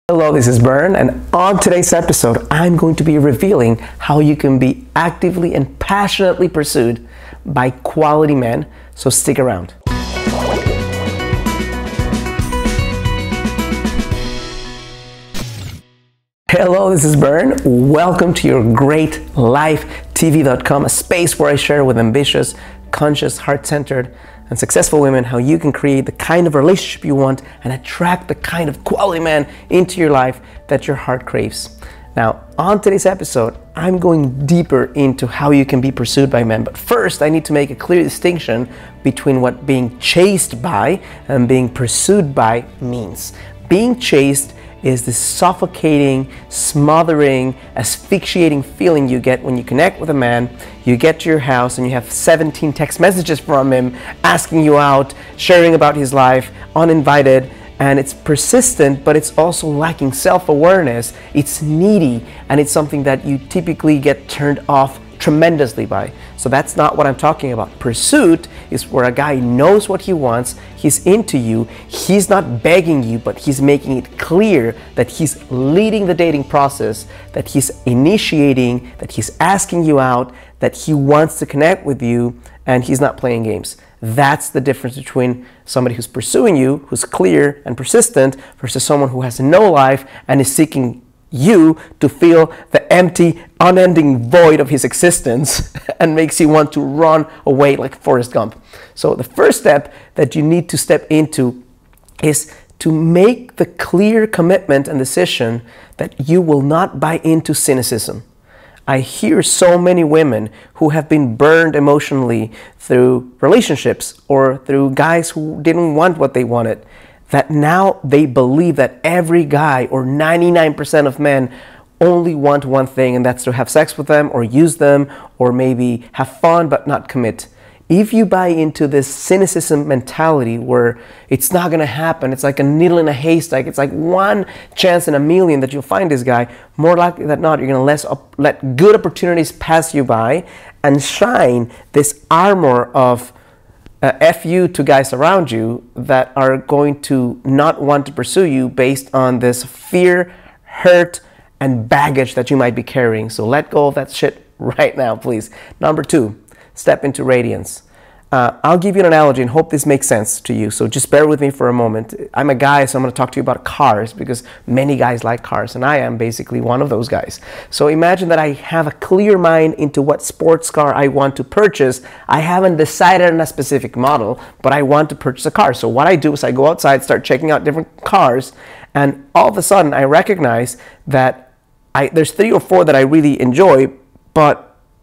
Hello, this is Bern, and on today's episode, I'm going to be revealing how you can be actively and passionately pursued by quality men, so stick around. Hello, this is Bern. Welcome to your great LifeTV.com, a space where I share with ambitious, conscious, heart-centered, and successful women how you can create the kind of relationship you want and attract the kind of quality man into your life that your heart craves. Now, on today's episode, I'm going deeper into how you can be pursued by men. But first, I need to make a clear distinction between what being chased by and being pursued by means. Being chased is the suffocating, smothering, asphyxiating feeling you get when you connect with a man. You get to your house and you have 17 text messages from him asking you out, sharing about his life, uninvited, and it's persistent, but it's also lacking self-awareness. It's needy, and it's something that you typically get turned off tremendously by. So that's not what I'm talking about. Pursuit is where a guy knows what he wants, he's into you, he's not begging you, but he's making it clear that he's leading the dating process, that he's initiating, that he's asking you out, that he wants to connect with you, and he's not playing games. That's the difference between somebody who's pursuing you, who's clear and persistent, versus someone who has no life and is seeking you to feel the empty, unending void of his existence and makes you want to run away like Forrest Gump. So the first step that you need to step into is to make the clear commitment and decision that you will not buy into cynicism. I hear so many women who have been burned emotionally through relationships or through guys who didn't want what they wanted, that now they believe that every guy or 99% of men only want one thing, and that's to have sex with them or use them or maybe have fun but not commit. If you buy into this cynicism mentality where it's not going to happen, it's like a needle in a haystack, it's like one chance in a million that you'll find this guy, more likely than not, you're going to let good opportunities pass you by and shine this armor of F you to guys around you that are going to not want to pursue you based on this fear, hurt, and baggage that you might be carrying. So let go of that shit right now, please. Number 2, step into radiance. I'll give you an analogy and hope this makes sense to you. So just bear with me for a moment. I'm a guy, so I'm going to talk to you about cars because many guys like cars, and I am basically one of those guys. So imagine that I have a clear mind into what sports car I want to purchase. I haven't decided on a specific model, but I want to purchase a car. So what I do is I go outside, start checking out different cars, and all of a sudden I recognize that there's 3 or 4 that I really enjoy, but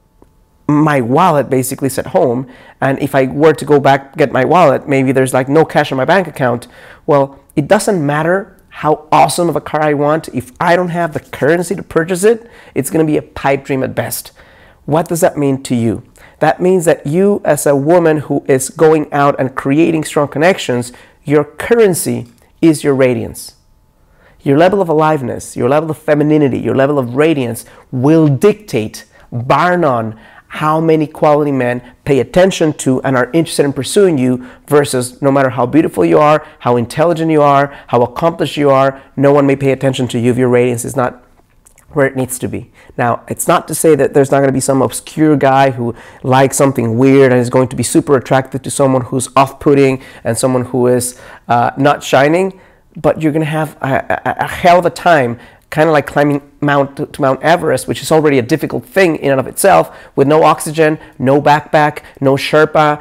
my wallet basically is at home, and if I were to go back get my wallet, maybe there's like no cash in my bank account. Well, it doesn't matter how awesome of a car I want. If I don't have the currency to purchase it, it's going to be a pipe dream at best. What does that mean to you? That means that you, as a woman who is going out and creating strong connections, your currency is your radiance. Your level of aliveness, your level of femininity, your level of radiance will dictate, bar none, how many quality men pay attention to and are interested in pursuing you versus no matter how beautiful you are, how intelligent you are, how accomplished you are, no one may pay attention to you if your radiance is not where it needs to be. Now, it's not to say that there's not going to be some obscure guy who likes something weird and is going to be super attracted to someone who's off-putting and someone who is not shining, but you're going to have a hell of a time, kind of like climbing to Mount Everest, which is already a difficult thing in and of itself, with no oxygen, no backpack, no Sherpa.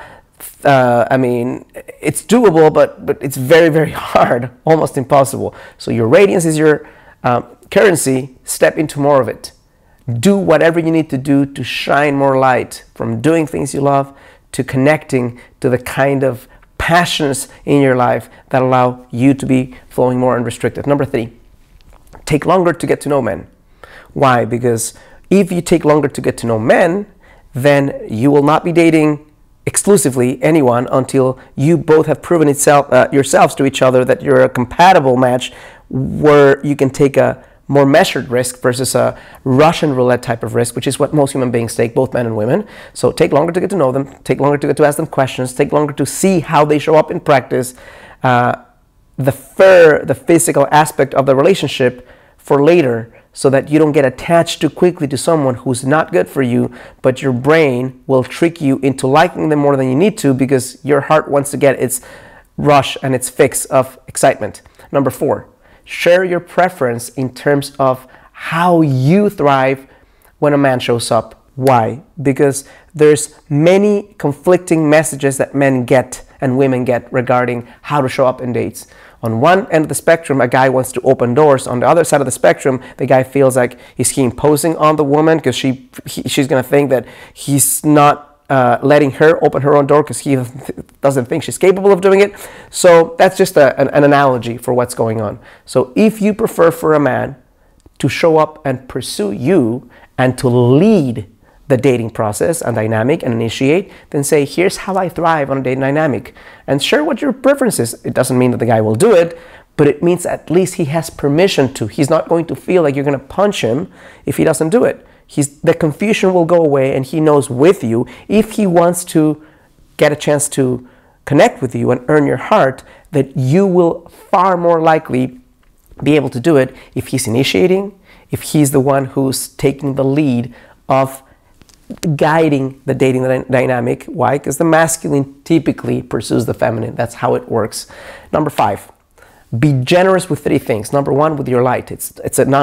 I mean, it's doable, but it's very, very hard, almost impossible. So your radiance is your currency. Step into more of it. Do whatever you need to do to shine more light, from doing things you love to connecting to the kind of passions in your life that allow you to be flowing more unrestricted. Number 3. Take longer to get to know men. Why? Because if you take longer to get to know men, then you will not be dating exclusively anyone until you both have proven yourselves to each other that you're a compatible match where you can take a more measured risk versus a Russian roulette type of risk, which is what most human beings take, both men and women. So take longer to get to know them, take longer to get to ask them questions, take longer to see how they show up in practice, the physical aspect of the relationship for later, so that you don't get attached too quickly to someone who's not good for you, but your brain will trick you into liking them more than you need to because your heart wants to get its rush and its fix of excitement. Number 4, share your preference in terms of how you thrive when a man shows up. Why? Because there's many conflicting messages that men get and women get regarding how to show up in dates. On one end of the spectrum, a guy wants to open doors. On the other side of the spectrum, the guy feels like he imposing on the woman because she's going to think that he's not letting her open her own door because he doesn't think she's capable of doing it. So that's just an analogy for what's going on. So if you prefer for a man to show up and pursue you and to lead the dating process and dynamic and initiate, then say, here's how I thrive on a dating dynamic, and share what your preference is. It doesn't mean that the guy will do it, but it means at least he has permission to. He's not going to feel like you're going to punch him if he doesn't do it. The confusion will go away, and he knows with you, if he wants to get a chance to connect with you and earn your heart, that you will far more likely be able to do it if he's initiating, if he's the one who's taking the lead of guiding the dating dynamic. Why? Because the masculine typically pursues the feminine. That's how it works. Number 5, be generous with 3 things. Number 1, with your light. It's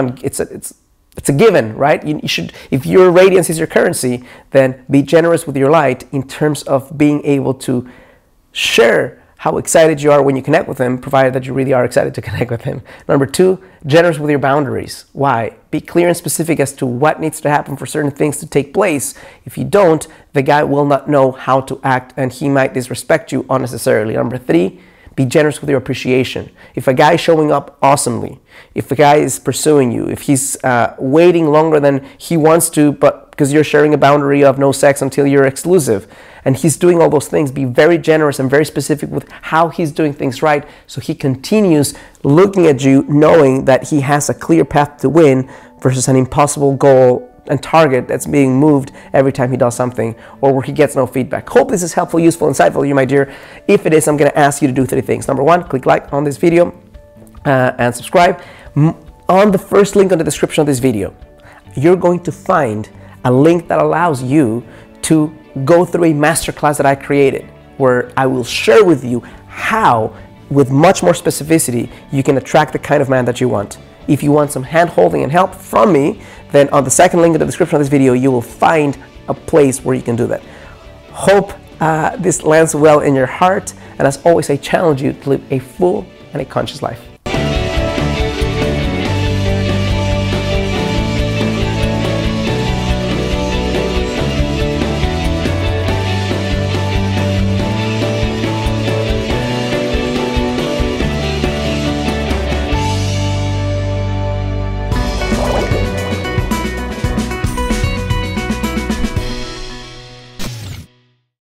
a given, right? You should, if your radiance is your currency, then be generous with your light in terms of being able to share how excited you are when you connect with him, provided that you really are excited to connect with him. Number 2, generous with your boundaries. Why? Be clear and specific as to what needs to happen for certain things to take place. If you don't, the guy will not know how to act and he might disrespect you unnecessarily. Number 3, be generous with your appreciation. If a guy is showing up awesomely, if a guy is pursuing you, if he's waiting longer than he wants to, but because you're sharing a boundary of no sex until you're exclusive, and he's doing all those things, be very generous and very specific with how he's doing things right, so he continues looking at you knowing that he has a clear path to win versus an impossible goal and target that's being moved every time he does something or where he gets no feedback. Hope this is helpful, useful, insightful, you my dear. If it is, I'm going to ask you to do 3 things. Number 1, click like on this video and subscribe. On the first link on the description of this video, you're going to find a link that allows you to go through a masterclass that I created, where I will share with you how, with much more specificity, you can attract the kind of man that you want. If you want some hand-holding and help from me, then on the second link in the description of this video, you will find a place where you can do that. Hope this lands well in your heart, and as always, I challenge you to live a full and a conscious life.